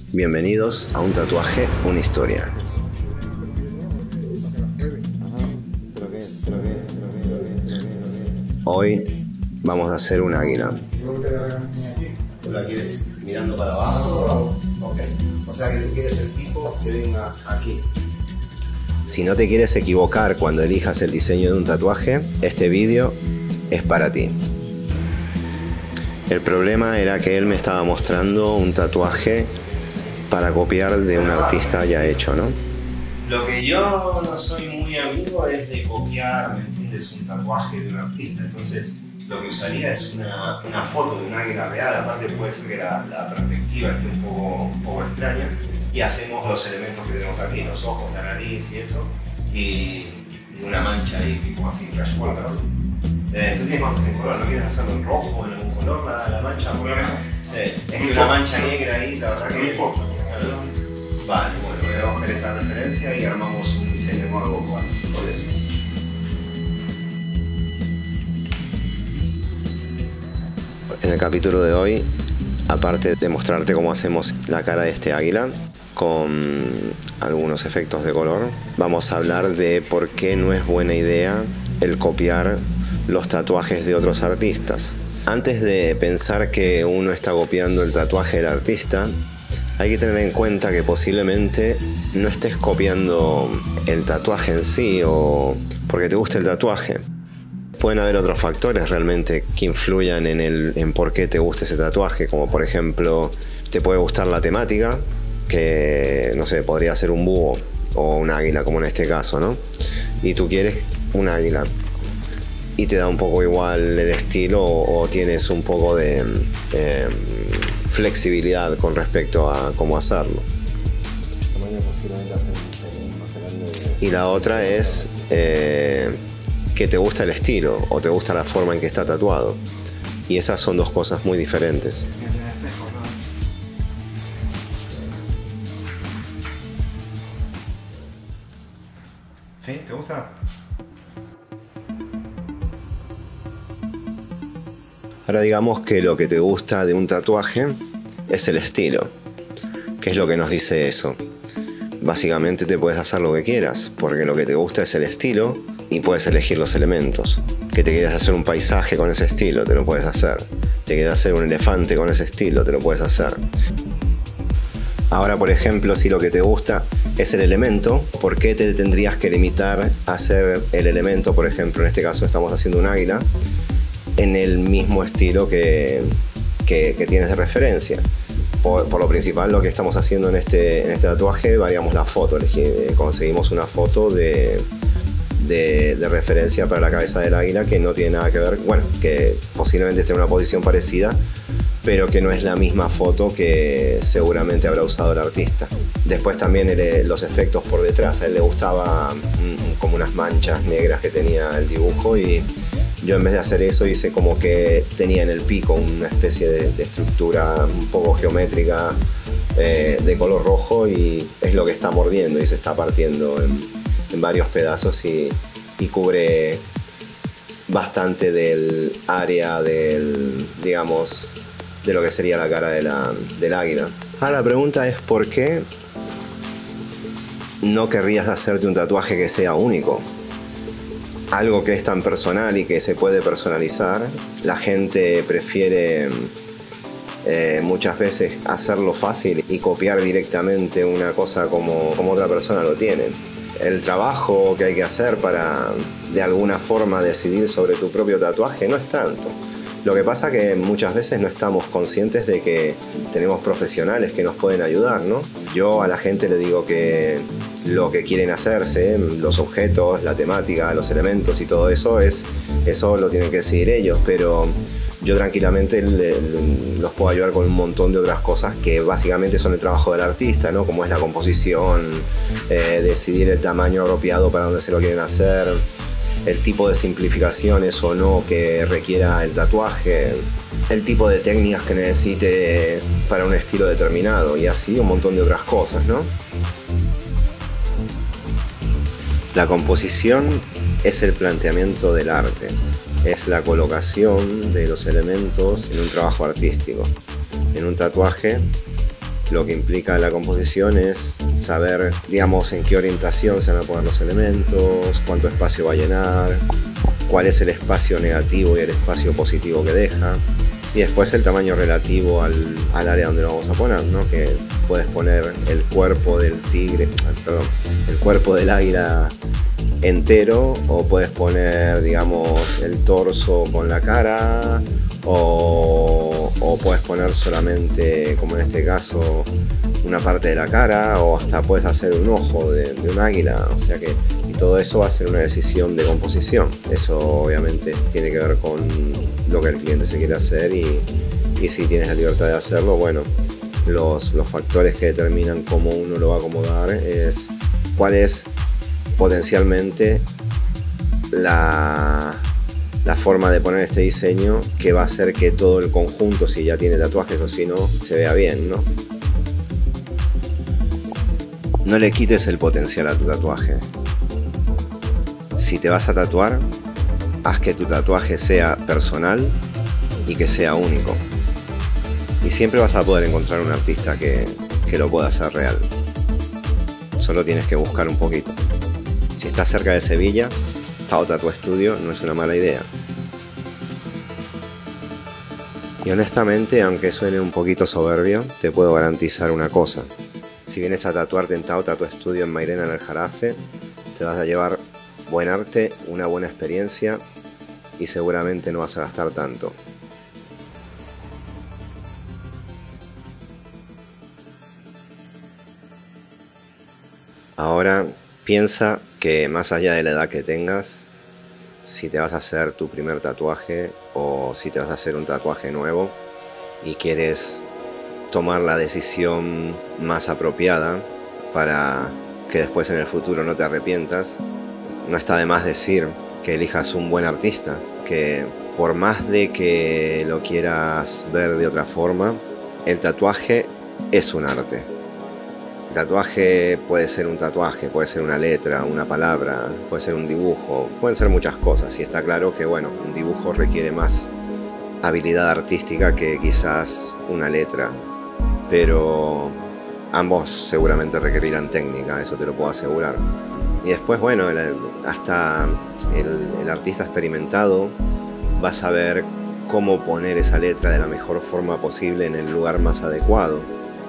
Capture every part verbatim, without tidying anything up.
Bienvenidos a Un Tatuaje, Una Historia. Hoy vamos a hacer un águila. ¿Tú la quieres mirando para abajo? Ok. O sea que tú quieres el pico que venga aquí. Si no te quieres equivocar cuando elijas el diseño de un tatuaje, este vídeo es para ti. El problema era que él me estaba mostrando un tatuaje para copiar de un artista ya hecho, ¿no? Lo que yo no soy muy amigo es de copiar, ¿me entiendes? Un tatuaje de un artista. Entonces, lo que usaría es una, una foto de un águila real. Aparte, puede ser que la, la perspectiva esté un poco, un poco extraña. Y hacemos los elementos que tenemos aquí, los ojos, la nariz y eso. Y, y una mancha ahí, tipo así, flash water. Eh, tú tienes más en color, ¿no quieres hacerlo en rojo, en algún color, la, la mancha? Porque, sí, es que una mancha negra ahí, la verdad que no importa. Vale, bueno, vamos a ver esa referencia y armamos un diseño nuevo por eso. En el capítulo de hoy, aparte de mostrarte cómo hacemos la cara de este águila con algunos efectos de color, vamos a hablar de por qué no es buena idea el copiar los tatuajes de otros artistas. Antes de pensar que uno está copiando el tatuaje del artista, hay que tener en cuenta que posiblemente no estés copiando el tatuaje en sí o porque te gusta el tatuaje. Pueden haber otros factores realmente que influyan en, el, en por qué te gusta ese tatuaje, como por ejemplo, te puede gustar la temática, que no sé, podría ser un búho o un águila, como en este caso, ¿no? Y tú quieres un águila y te da un poco igual el estilo o, o tienes un poco de eh, flexibilidad con respecto a cómo hacerlo. Y la otra es eh, que te gusta el estilo o te gusta la forma en que está tatuado. Y esas son dos cosas muy diferentes. ¿Sí? ¿Te gusta? Ahora digamos que lo que te gusta de un tatuaje es el estilo. ¿Qué es lo que nos dice eso? Básicamente te puedes hacer lo que quieras, porque lo que te gusta es el estilo y puedes elegir los elementos. Que te quieras hacer un paisaje con ese estilo, te lo puedes hacer. Te quieres hacer un elefante con ese estilo, te lo puedes hacer. Ahora, por ejemplo, si lo que te gusta es el elemento, ¿por qué te tendrías que limitar a hacer el elemento? Por ejemplo, en este caso estamos haciendo un águila en el mismo estilo que, que, que tienes de referencia. Por, por lo principal, lo que estamos haciendo en este, en este tatuaje, variamos la foto, conseguimos una foto de, de, de referencia para la cabeza del águila que no tiene nada que ver, bueno, que posiblemente esté en una posición parecida, pero que no es la misma foto que seguramente habrá usado el artista. Después también el, los efectos por detrás, a él le gustaba mm, como unas manchas negras que tenía el dibujo y yo en vez de hacer eso hice como que tenía en el pico una especie de, de estructura un poco geométrica eh, de color rojo y es lo que está mordiendo y se está partiendo en, en varios pedazos y, y cubre bastante del área del, digamos, de lo que sería la cara de la, del águila. Ahora la pregunta es ¿por qué no querrías hacerte un tatuaje que sea único? Algo que es tan personal y que se puede personalizar, la gente prefiere eh, muchas veces hacerlo fácil y copiar directamente una cosa como, como otra persona lo tiene. El trabajo que hay que hacer para de alguna forma decidir sobre tu propio tatuaje no es tanto. Lo que pasa que muchas veces no estamos conscientes de que tenemos profesionales que nos pueden ayudar, ¿no? Yo a la gente le digo que lo que quieren hacerse, los objetos, la temática, los elementos y todo eso, es, eso lo tienen que decidir ellos, pero yo tranquilamente le, le, los puedo ayudar con un montón de otras cosas que básicamente son el trabajo del artista, ¿no? Como es la composición, eh, decidir el tamaño apropiado para donde se lo quieren hacer, el tipo de simplificaciones o no que requiera el tatuaje, el tipo de técnicas que necesite para un estilo determinado y así un montón de otras cosas, ¿no? La composición es el planteamiento del arte, es la colocación de los elementos en un trabajo artístico. En un tatuaje Lo que implica la composición es saber, digamos, en qué orientación se van a poner los elementos, cuánto espacio va a llenar, cuál es el espacio negativo y el espacio positivo que deja. Y después el tamaño relativo al, al área donde lo vamos a poner, ¿no? Que puedes poner el cuerpo del tigre, perdón, el cuerpo del águila entero, o puedes poner, digamos, el torso con la cara, o, o puedes poner solamente, como en este caso, una parte de la cara, o hasta puedes hacer un ojo de, de un águila. O sea que, y todo eso va a ser una decisión de composición. Eso obviamente tiene que ver con lo que el cliente se quiere hacer, y, y si tienes la libertad de hacerlo, bueno, los, los factores que determinan cómo uno lo va a acomodar es cuál es potencialmente la, la forma de poner este diseño que va a hacer que todo el conjunto, si ya tiene tatuajes o si no, se vea bien, ¿no? No le quites el potencial a tu tatuaje. Si te vas a tatuar, haz que tu tatuaje sea personal y que sea único. Y siempre vas a poder encontrar un artista que, que lo pueda hacer real. Solo tienes que buscar un poquito. Si estás cerca de Sevilla, Tao Tattoo Studio no es una mala idea. Y honestamente, aunque suene un poquito soberbio, te puedo garantizar una cosa. Si vienes a tatuarte en Tao Tattoo Studio en Mairena, en Aljarafe, te vas a llevar buen arte, una buena experiencia, y seguramente no vas a gastar tanto. Ahora piensa que más allá de la edad que tengas, si te vas a hacer tu primer tatuaje o si te vas a hacer un tatuaje nuevo y quieres tomar la decisión más apropiada para que después en el futuro no te arrepientas, no está de más decir que elijas un buen artista, que por más de que lo quieras ver de otra forma, el tatuaje es un arte. El tatuaje puede ser un tatuaje, puede ser una letra, una palabra, puede ser un dibujo, pueden ser muchas cosas, y está claro que, bueno, un dibujo requiere más habilidad artística que quizás una letra, pero ambos seguramente requerirán técnica, eso te lo puedo asegurar. Y después, bueno, el, hasta el, el artista experimentado va a saber cómo poner esa letra de la mejor forma posible en el lugar más adecuado.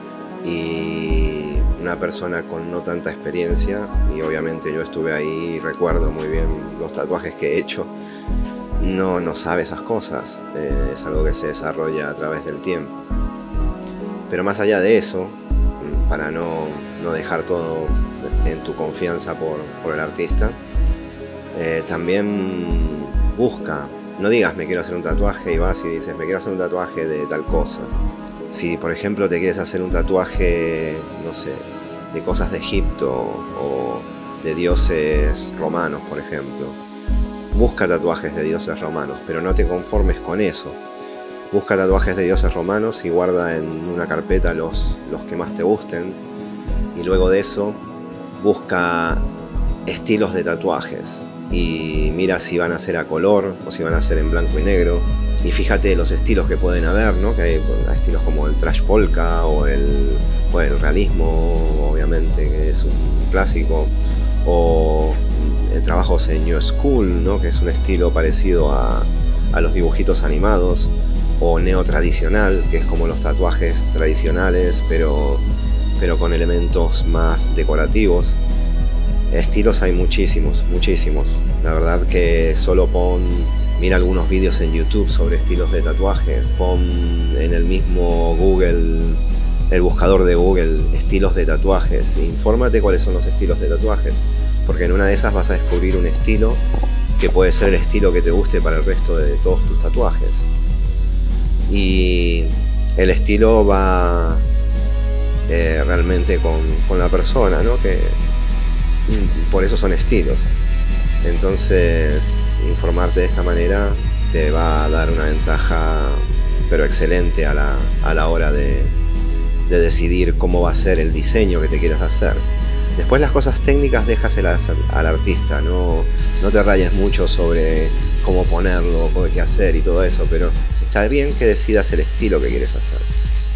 Y una persona con no tanta experiencia, y obviamente yo estuve ahí y recuerdo muy bien los tatuajes que he hecho, no, no sabe esas cosas, eh, es algo que se desarrolla a través del tiempo. Pero más allá de eso, para no, no dejar todo en tu confianza por, por el artista, eh, también busca, no digas me quiero hacer un tatuaje y vas y dices me quiero hacer un tatuaje de tal cosa. Si por ejemplo te quieres hacer un tatuaje, no sé, de cosas de Egipto o de dioses romanos, por ejemplo, busca tatuajes de dioses romanos, pero no te conformes con eso. Busca tatuajes de dioses romanos y guarda en una carpeta los, los que más te gusten, y luego de eso busca estilos de tatuajes y mira si van a ser a color o si van a ser en blanco y negro. Y fíjate los estilos que pueden haber, ¿no? Que hay, hay estilos como el trash polka o el, o el realismo, obviamente, que es un clásico, o trabajos en New School, ¿no? Que es un estilo parecido a, a los dibujitos animados, o neotradicional, que es como los tatuajes tradicionales, pero, pero con elementos más decorativos. Estilos hay muchísimos, muchísimos. La verdad que solo pon... Mira algunos vídeos en YouTube sobre estilos de tatuajes. Pon en el mismo Google, el buscador de Google, estilos de tatuajes. Infórmate cuáles son los estilos de tatuajes, porque en una de esas vas a descubrir un estilo que puede ser el estilo que te guste para el resto de todos tus tatuajes. Y el estilo va eh, realmente con, con la persona, ¿no? Que por eso son estilos. Entonces, informarte de esta manera te va a dar una ventaja, pero excelente, a la, a la hora de, de decidir cómo va a ser el diseño que te quieras hacer. Después las cosas técnicas déjaselas al artista, no, no te rayes mucho sobre cómo ponerlo, qué hacer y todo eso, pero está bien que decidas el estilo que quieres hacer.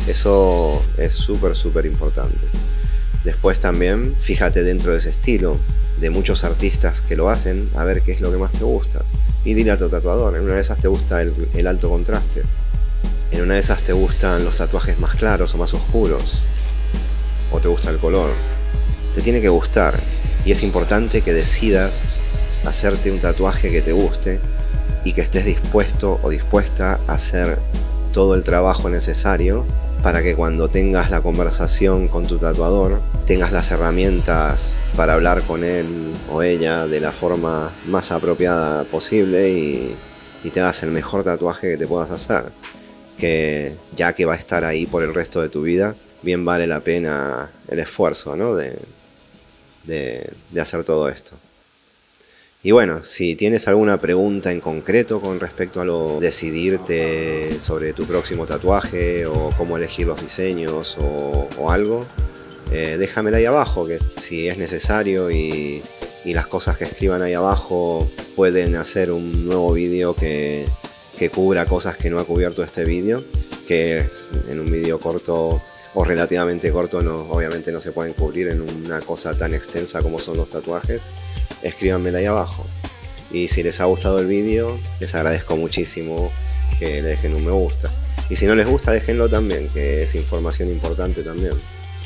Eso es súper, súper importante. Después también, fíjate dentro de ese estilo, de muchos artistas que lo hacen, a ver qué es lo que más te gusta. Y dile a tu tatuador, en una de esas te gusta el, el alto contraste. En una de esas te gustan los tatuajes más claros o más oscuros. O te gusta el color. Te tiene que gustar. Y es importante que decidas hacerte un tatuaje que te guste y que estés dispuesto o dispuesta a hacer todo el trabajo necesario para que cuando tengas la conversación con tu tatuador tengas las herramientas para hablar con él o ella de la forma más apropiada posible y, y te hagas el mejor tatuaje que te puedas hacer, que ya que va a estar ahí por el resto de tu vida, bien vale la pena el esfuerzo, ¿no? de, de, de hacer todo esto. Y bueno, si tienes alguna pregunta en concreto con respecto a lo decidirte sobre tu próximo tatuaje o cómo elegir los diseños o, o algo, eh, déjamela ahí abajo, que si es necesario y, y las cosas que escriban ahí abajo pueden hacer un nuevo vídeo que, que cubra cosas que no ha cubierto este vídeo, que en un vídeo corto o relativamente corto no, obviamente no se pueden cubrir en una cosa tan extensa como son los tatuajes. Escríbanmela ahí abajo. Y si les ha gustado el vídeo, les agradezco muchísimo que le dejen un me gusta. Y si no les gusta, déjenlo también, que es información importante también.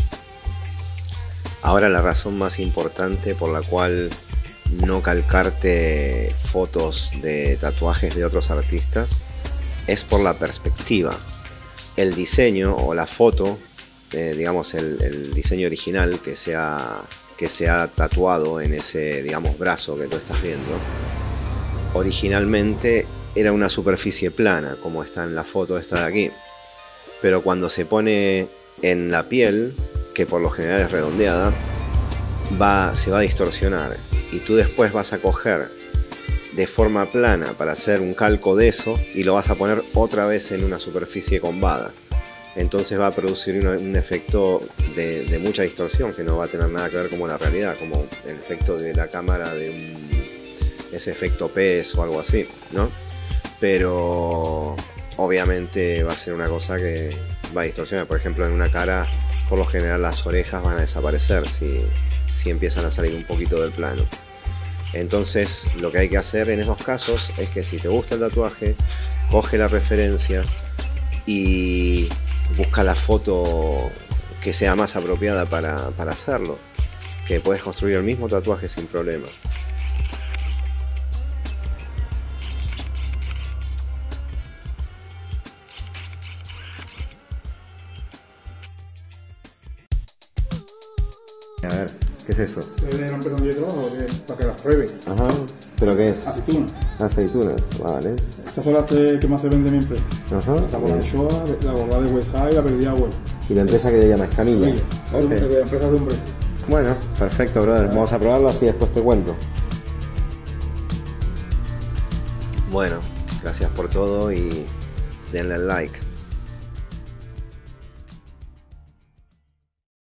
Ahora, la razón más importante por la cual no calcarte fotos de tatuajes de otros artistas es por la perspectiva. El diseño o la foto, eh, digamos el, el diseño original que sea... que se ha tatuado en ese, digamos, brazo que tú estás viendo, originalmente era una superficie plana, como está en la foto esta de aquí. Pero cuando se pone en la piel, que por lo general es redondeada, va, se va a distorsionar. Y tú después vas a coger de forma plana para hacer un calco de eso y lo vas a poner otra vez en una superficie combada. Entonces va a producir un, un efecto de, de mucha distorsión que no va a tener nada que ver con la realidad, como el efecto de la cámara de un, ese efecto pez o algo así, ¿no? Pero obviamente va a ser una cosa que va a distorsionar. Por ejemplo, en una cara, por lo general las orejas van a desaparecer si, si empiezan a salir un poquito del plano. Entonces lo que hay que hacer en esos casos es que si te gusta el tatuaje, coge la referencia y busca la foto que sea más apropiada para, para hacerlo, que puedes construir el mismo tatuaje sin problema. A ver, ¿qué es eso? Es el nombre donde yo trabajo, para que las pruebes. Ajá, ¿pero qué es? Aceitunas. Aceitunas, vale. Estas son las tres que más se venden en mi empresa. Ajá. La bolachoa, la bordada de huesa y la perdida agua. ¿Y la empresa que le llama Escamilla? Sí, Okay. la empresa de un precio. Bueno, perfecto, brother. Vamos a probarlo así después te cuento. Bueno, gracias por todo y denle al like.